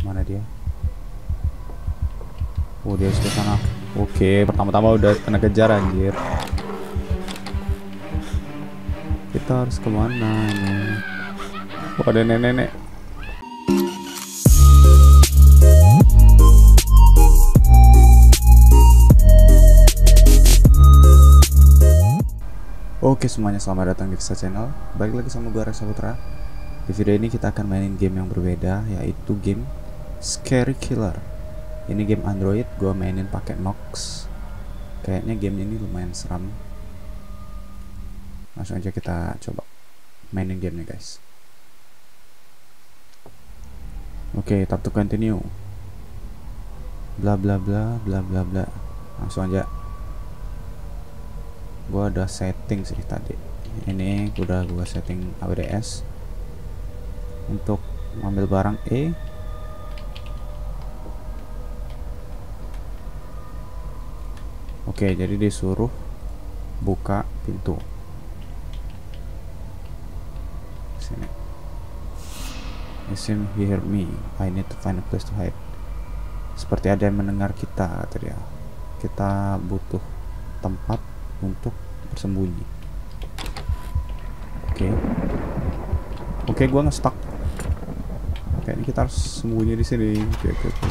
Mana dia? Oh, dia sudah sana. Oke, pertama-tama udah kena kejar anjir. Kita harus kemana ini? Oh, ada nenek-nenek. Oke semuanya, selamat datang di Kisah Channel. Balik lagi sama gue Reza Putra. Di video ini kita akan mainin game yang berbeda, yaitu game Scary Killer. Ini game Android, gue mainin pakai Nox. Kayaknya game ini lumayan seram. Langsung aja kita coba mainin gamenya guys. Oke, tap to continue. Bla bla bla bla bla bla. Langsung aja. Gua ada setting sih tadi. Ini udah gua setting AWDS untuk ngambil barang E. Oke, jadi disuruh buka pintu. Sini. Listen, hear me. I need to find a place to hide. Seperti ada yang mendengar kita, kata dia. Kita butuh tempat untuk bersembunyi. Oke, gua nge-stuck. Kayaknya kita harus sembunyi di sini. Oke.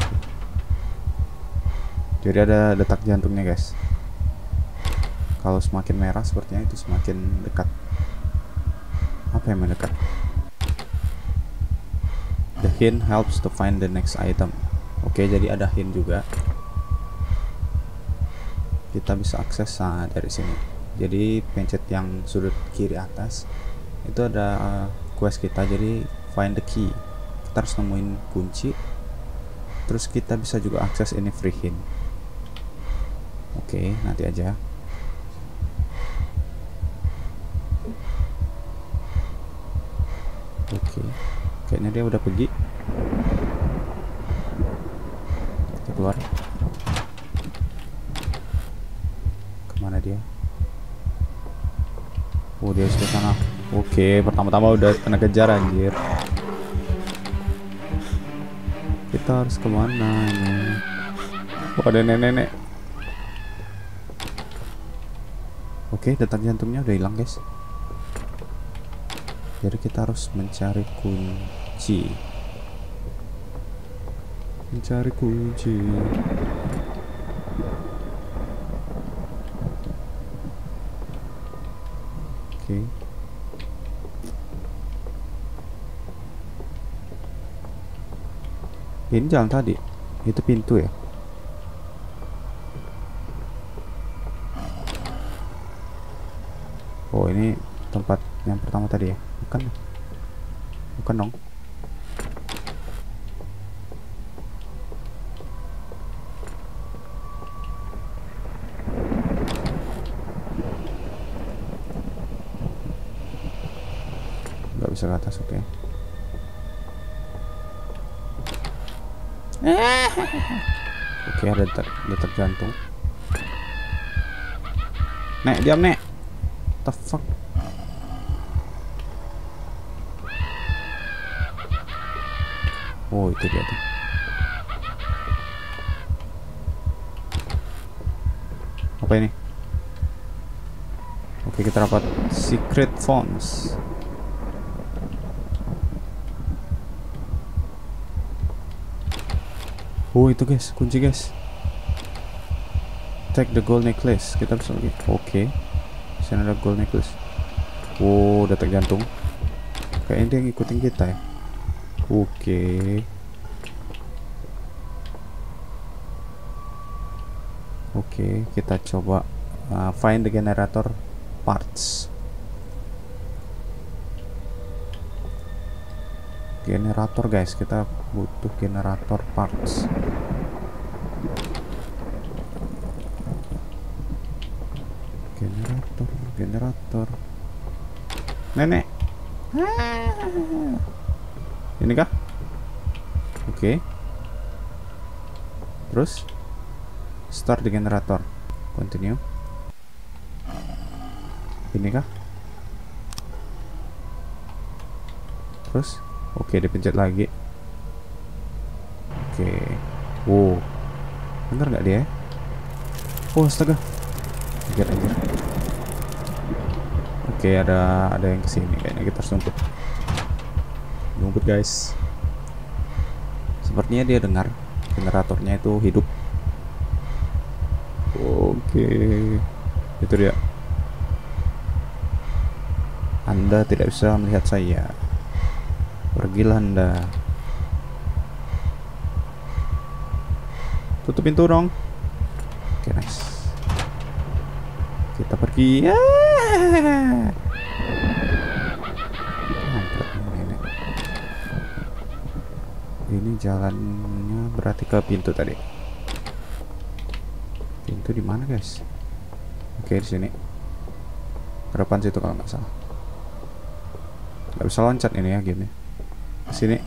Jadi ada detak jantungnya guys. Kalau semakin merah sepertinya itu semakin dekat. Apa yang mendekat? The hint helps to find the next item. Oke, jadi ada hint juga. Kita bisa akses dari sini. Jadi pencet yang sudut kiri atas itu ada quest kita, jadi find the key. Kita harus nemuin kunci, terus kita bisa juga akses ini free hint. Oke, nanti aja. Oke, kayaknya dia udah pergi. Kita keluar. Mana dia? Oh, dia sudah sana. Oke, pertama-tama udah kena kejar anjir. Kita harus kemana ini? Oh, ada nenek-nenek. Oke, detak jantungnya udah hilang guys. Jadi kita harus mencari kunci. Mencari kunci. Oke. Ini jalan tadi. Itu pintu ya. Oh, ini tempat yang pertama tadi ya. Bukan dong. Nggak bisa ke atas, oke. Oke, ada detak jantung. Nek, diam nek. The fuck. Oh, itu dia tuh. Apa ini? Oke, kita dapat secret phones. Oh, itu guys, kunci guys. Take the gold necklace. Kita bisa lagi. Oke. Sini ada gold necklace. Oh, detak jantung. Kayaknya dia ngikutin kita ya. Oke, kita coba find the generator parts. Generator guys, kita butuh generator parts. Generator. Nenek. Ini kah? Oke. Terus start the generator. Continue. Ini kah? Terus oke, dipencet lagi. Oke. Wow. Dengar nggak dia? Oh, astaga. Anjir. Oke, ada yang kesini. Kayaknya kita harus ngumpet guys. Sepertinya dia dengar generatornya itu hidup. Oke, itu dia. Anda tidak bisa melihat saya. Pergilah Anda. Tutup pintu dong. Oke, nice. Kita pergi. Ini jalannya berarti ke pintu tadi. Pintu di mana, guys? Oke, di sini. Ke depan situ kalau nggak salah. Nggak bisa loncat ini ya gamenya. Ke sini.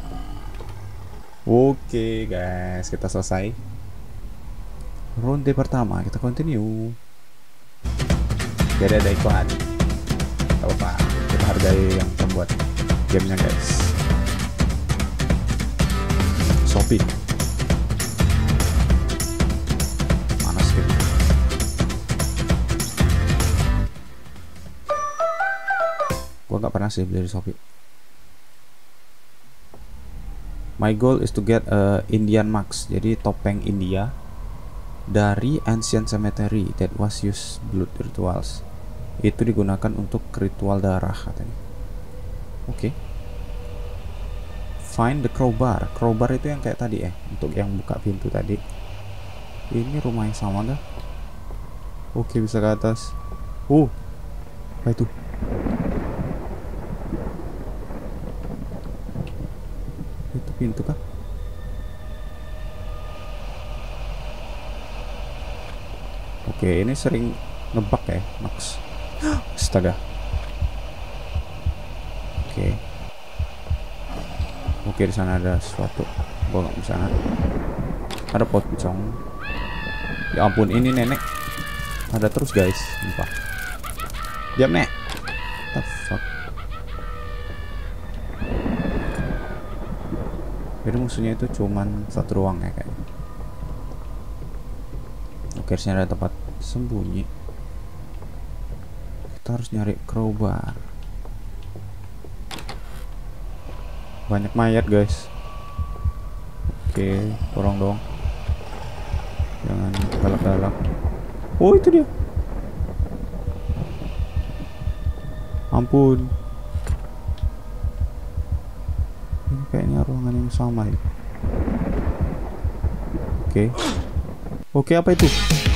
Oke, guys, kita selesai. Ronde pertama, kita continue. Jadi ada iklan. Gak apa-apa, kita hargai yang membuat gamenya guys. Shopee. Mana sih? Gua nggak pernah sih beli di Shopee. My goal is to get a Indian Max, jadi topeng India dari Ancient Cemetery that was used blood rituals. Itu digunakan untuk ritual darah katanya. Oke. Find the crowbar. Crowbar itu yang kayak tadi ya, untuk yang buka pintu tadi. Ini rumah yang sama dah. Oke, bisa ke atas. Apa itu? Itu pintu kah? Oke, ini sering ngebug ya, Max. Astaga. Oke, di sana ada sesuatu. Gua nggak bisa. Ada pocong. Ya ampun, ini nenek. Ada terus guys, sumpah. Diam, Nek. What the fuck? Jadi musuhnya itu cuman satu ruang ya kayaknya. Oke, di sini ada tempat sembunyi. Kita harus nyari crowbar. Banyak mayat guys. Oke, tolong dong. Jangan galak-galak. Oh, itu dia. Ampun. Ini kayaknya ruangan yang sama ya. Oke, apa itu?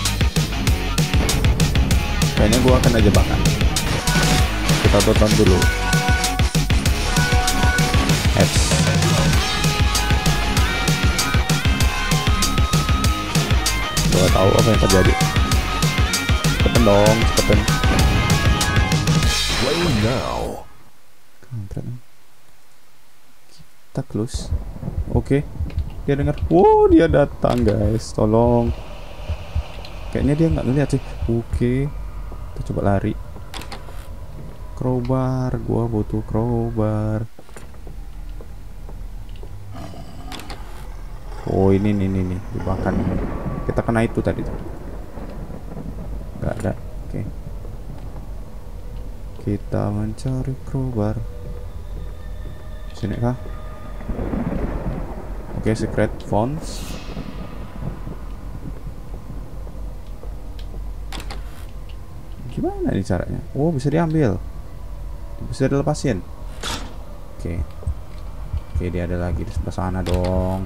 Kayaknya gua akan aja bahkan. Kita tonton dulu. Gua tahu apa yang terjadi. Cepetan dong, cepetan. Play now. Kita close. Oke. Dia dengar. Wow, dia datang guys. Tolong. Kayaknya dia nggak ngeliat sih. Oke. Kita coba lari. Crowbar. Gua butuh crowbar. Oh, ini dimakan. Kita kena itu tadi tuh. Nggak ada. Oke. Kita mencari crowbar. Sini kah? Oke, secret phones. Gimana nih caranya? Oh, bisa diambil. Bisa dilepasin. Oke, dia ada lagi di sebelah sana dong.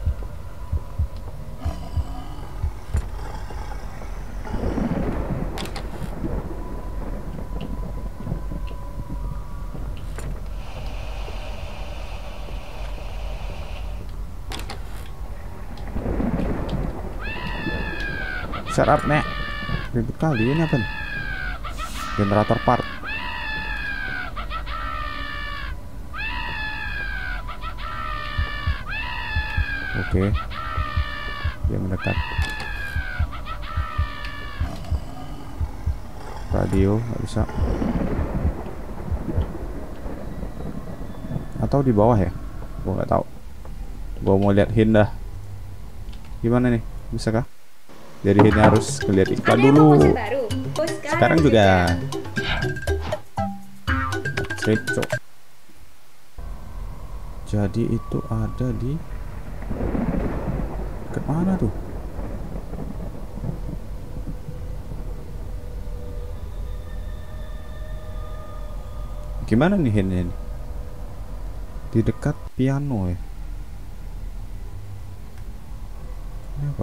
Shut up, Nek. Ribet kali ini apa nih? Generator part. Oke. Dia mendekat. Radio nggak bisa. Atau di bawah ya? Gua nggak tahu. Gua mau lihat hint dah. Gimana nih? Bisa kah? Jadi ini harus lihat iklan Ada dulu. promosi baru. Oh, Sekarang juga. Treco. Jadi itu ada di ke mana tuh? Gimana nih ini? Di dekat piano ya. Ini apa?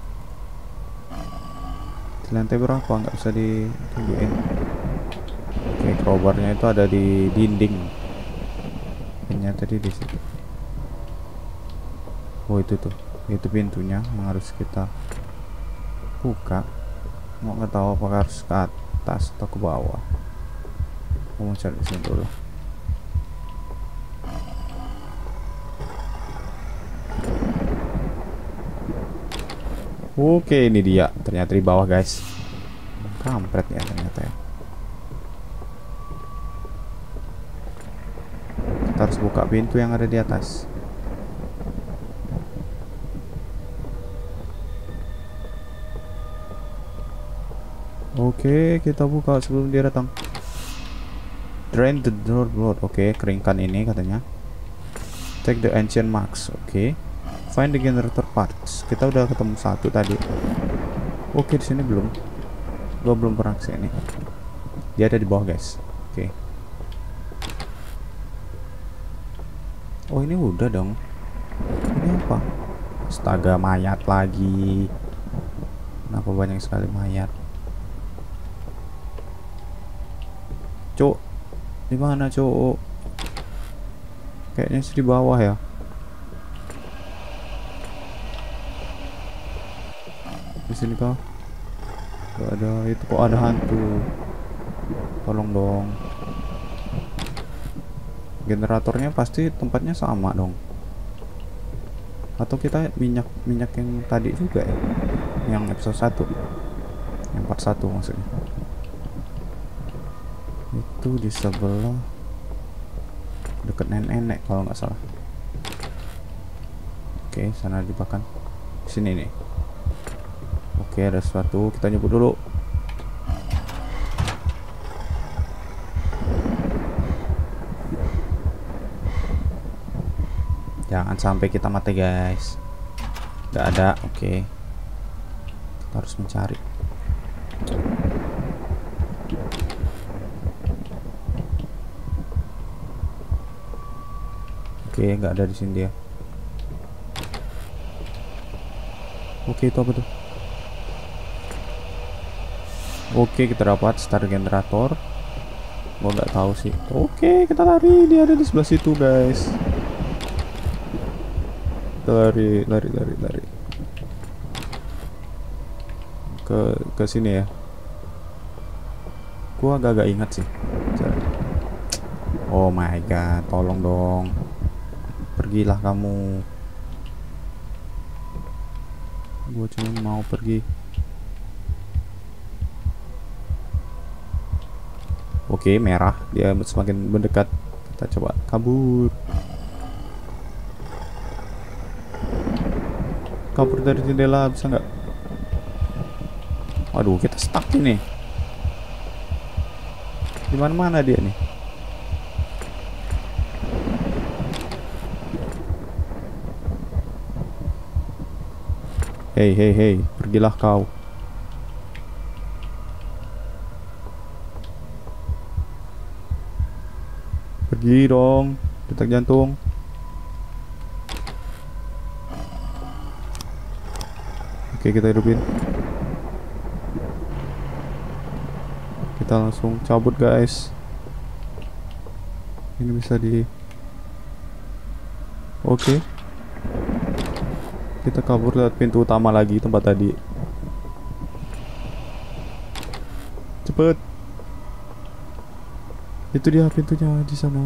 Di lantai berapa? Nggak bisa ditunjukin. Oke, crowbarnya itu ada di dinding. Pinnya tadi di situ. Oh itu tuh, itu pintunya yang harus kita buka. Mau nggak tahu apakah harus ke atas atau ke bawah. Mau cari di sini dulu. Oke, ini dia. Ternyata di bawah, guys. Kampret ya ternyata ya. Kita harus buka pintu yang ada di atas. Oke, kita buka sebelum dia datang. Drain the door blood. Oke, keringkan ini katanya. Take the ancient marks. Oke. Find the generator parts. Kita udah ketemu satu tadi. Oke, di sini belum. Gua belum pernah kesini. Dia ada di bawah, guys. Oke. Oh, ini udah dong. Ini apa? Astaga, mayat lagi. Kenapa banyak sekali mayat? Cuk, di mana, cuk? Kayaknya sih di bawah ya. Di sini kah? Gak ada. Itu kok ada hantu. Tolong dong. Generatornya pasti tempatnya sama dong. Atau kita minyak yang tadi juga ya? Yang episode 1. Yang part 1 maksudnya. Itu di sebelah deket nenek kalau nggak salah. Oke, sana dipakan. Sini nih. Oke, ada sesuatu. Kita nyebut dulu. Jangan sampai kita mati, guys. Nggak ada. Oke. Kita harus mencari. Oke, nggak ada di sini dia. Oke, itu apa tuh? Oke, kita dapat star generator. Gua nggak tahu sih. Oke, kita lari. Dia ada di sebelah situ, guys. Kita lari. Ke sini ya. Gua agak ingat sih. Oh my god, tolong dong. Pergilah kamu. Gua cuma mau pergi. Oke, merah. Dia semakin mendekat. Kita coba kabur. Kabur dari jendela bisa nggak? Waduh, kita stuck ini. Di mana-mana dia nih. Hei, pergilah kau. Pergi dong, detak jantung. Oke, kita hidupin. Kita langsung cabut, guys. Ini bisa di... Oke. Kita kabur lewat pintu utama lagi, tempat tadi. Cepet. Itu dia pintunya di sana.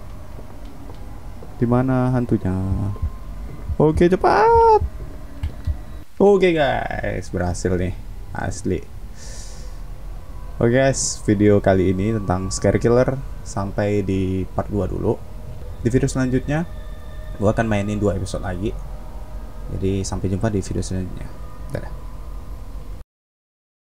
Di mana hantunya? Oke, cepat. Oke, guys, berhasil nih. Asli. Oke, guys, video kali ini tentang Scary Killer sampai di part 2 dulu. Di video selanjutnya gua akan mainin 2 episode lagi. Jadi sampai jumpa di video selanjutnya. Dadah.